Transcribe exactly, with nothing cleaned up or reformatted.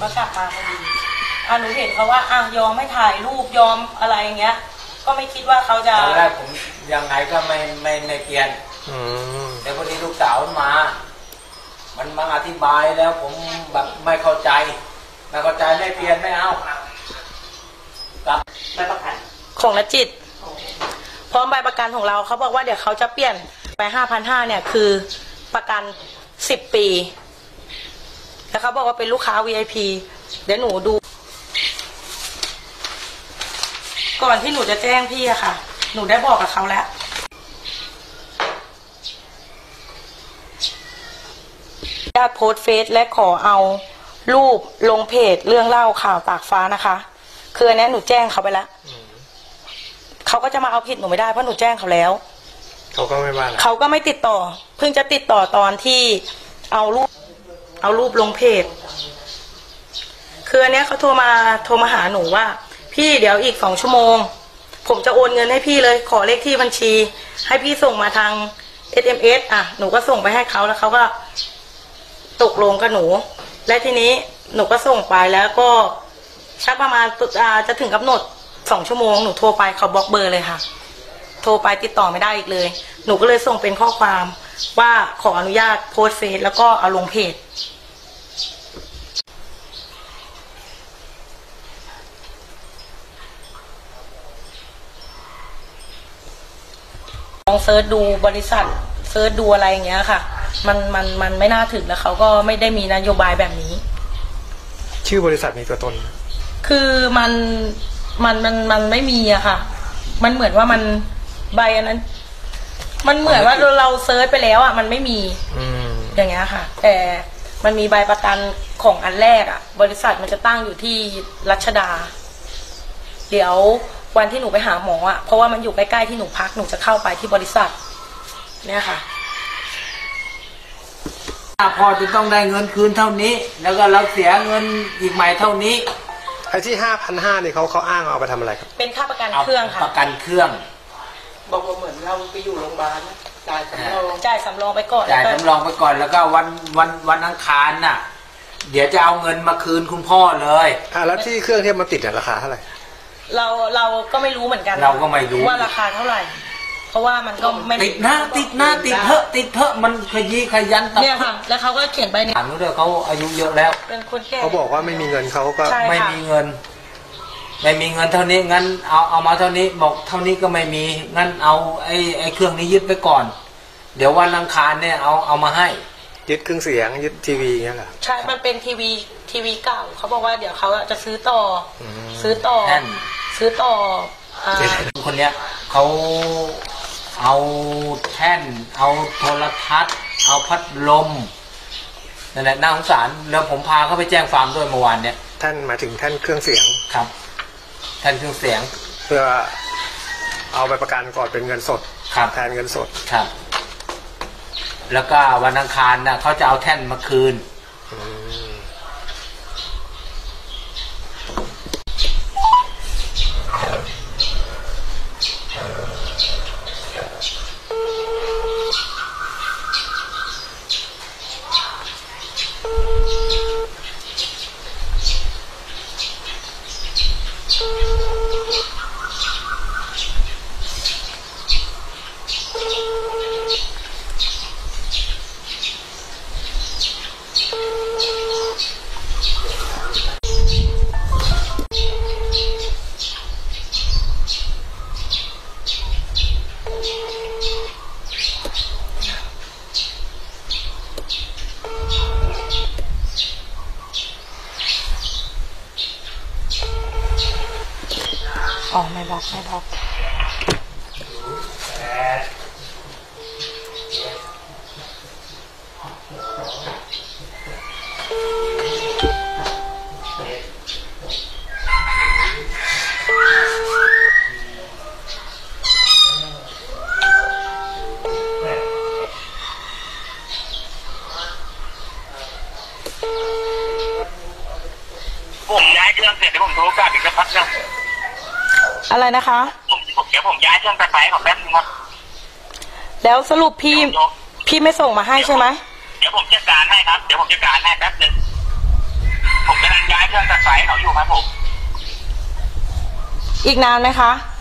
ก็กลับมาพอดีอ่ะหนูเห็นเขาว่าอ่ะยอมไม่ถ่ายรูปยอมอะไรอย่างเงี้ยก็ไม่คิดว่าเขาจะตอนแรกผมยังไงก็ไม่ไม่ไม่เปลี่ยนแต่พอดีลูกสาวมามันมาอธิบายแล้วผมแบบไม่เข้าใจไม่เข้าใจไม่เปลี่ยนไม่เอากับใบประกันของนจิตพร้อมใบประกันของเราเขาบอกว่าเดี๋ยวเขาจะเปลี่ยนไปห้าพันห้าเนี่ยคือประกันสิบปีแล้วเขาบอกว่าเป็นลูกค้า วี ไอ พี เดี๋ยวหนูดูก่อนที่หนูจะแจ้งพี่อะค่ะหนูได้บอกกับเขาแล้วญาติโพสต์เฟซและขอเอารูปลงเพจเรื่องเล่าข่าวตากฟ้านะคะคืออันนี้หนูแจ้งเขาไปแล้วเขาก็จะมาเอาผิดหนูไม่ได้เพราะหนูแจ้งเขาแล้วเขาก็ไม่ว่าเขาก็ไม่ติดต่อเพิ่งจะติดต่อตอนที่เอารูปเอารูปลงเพจคืออันนี้เขาโทรมาโทรมาหาหนูว่าพี่เดี๋ยวอีกสองชั่วโมงผมจะโอนเงินให้พี่เลยขอเลขที่บัญชีให้พี่ส่งมาทาง เอส เอ็ม เอส อ่ะหนูก็ส่งไปให้เขาแล้วเขาก็ตกลงกับหนูและทีนี้หนูก็ส่งไปแล้วก็ชักประมาณจะถึงกำหนดสองชั่วโมงหนูโทรไปเขาบล็อกเบอร์เลยค่ะโทรไปติดต่อไม่ได้อีกเลยหนูก็เลยส่งเป็นข้อความว่าขออนุญาตโพสต์เฟซแล้วก็เอาลงเพจลองเซิร์ชดูบริษัทเซิร์ชดูอะไรอย่างเงี้ยค่ะมันมันมันไม่น่าถึงแล้วเขาก็ไม่ได้มีนโยบายแบบนี้ชื่อบริษัทมีตัวตนคือมันมันมันมันไม่มีอะค่ะมันเหมือนว่ามันใบอันนั้นมันเหมือนว่าเราเซิร์ชไปแล้วอะมันไม่มีอย่างเงี้ยค่ะแต่มันมีใบประกันของอันแรกอะบริษัทมันจะตั้งอยู่ที่รัชดาเดี๋ยววันที่หนูไปหาหมออะเพราะว่ามันอยู่ใกล้ๆที่หนูพักหนูจะเข้าไปที่บริษัทเนี่ยค่ะพอจะต้องได้เงินคืนเท่านี้แล้วก็เราเสียเงินอีกใหม่เท่านี้ไอ้ที่ห้าพันห้านี่เขาเขาอ้างเอาไปทำอะไรครับเป็นค่าประกันเครื่องค่ะประกันเครื่องบอกว่าเหมือนเราไปอยู่โรงพยาบาลจ่ายสำรองจ่ายสำรองไปก่อนจ่ายสำรองไปก่อนแล้วก็วันวันวันอังคารน่ะเดี๋ยวจะเอาเงินมาคืนคุณพ่อเลยอ่าแล้วที่เครื่องที่มันติดราคาเท่าไหร่เราเราก็ไม่รู้เหมือนกันเราก็ไม่รู้ว่าราคาเท่าไหร่เพราะว่ามันก็ไม่ติดหน้าติดหน้าติดเถอะติดเถอะมันขยี้ขยันตัดเนี่ยค่ะแล้วเขาก็เขียนไปเนี่ยถามด้วยเขาอายุเยอะแล้วเป็นคนแก่เขาบอกว่าไม่มีเงินเขาก็ไม่มีเงินไม่มีเงินเท่านี้งั้นเอาเอามาเท่านี้บอกเท่านี้ก็ไม่มีงั้นเอาไอ้ไอ้เครื่องนี้ยึดไปก่อนเดี๋ยววันอังคารเนี่ยเอาเอามาให้ยึดเครื่องเสียงยึดทีวีเงี้ยเหรอใช่มันเป็นทีวีทีวีเก่าเขาบอกว่าเดี๋ยวเขาจะซื้อต่อซื้อต่อซื้อต่อคนเนี้ยเขาเอาแท่นเอาโทรทัศน์เอาพัดลมนั่นแหละน่าสงสารแล้วผมพาเขาไปแจ้งฟาร์มด้วยเมื่อวานเนี่ยท่านหมายถึงท่านเครื่องเสียงครับท่านเครื่องเสียงเพื่อเอาไปประกันก่อนเป็นเงินสดครับแทนเงินสดครับแล้วก็วันอังคารนะเขาจะเอาแท่นมาคืนอ๋อไม่บล็อกไม่บล็อกผมย้ายเครื่องเสร็จเดี๋ยวผมโทรกลับอีกสักพักนึงอะไรนะคะเดี๋ยวผมย้ายเครื่องไปไปของแป๊บนึงครับแล้วสรุปพี่พี่ไม่ส่งมาให้ใช่ไหมเดี๋ยวผมจัดการให้ครับเดี๋ยวผมจัดการให้แป๊บนึงผมกำลังย้ายให้เขาอยู่ครับผมอีกนานไหมคะ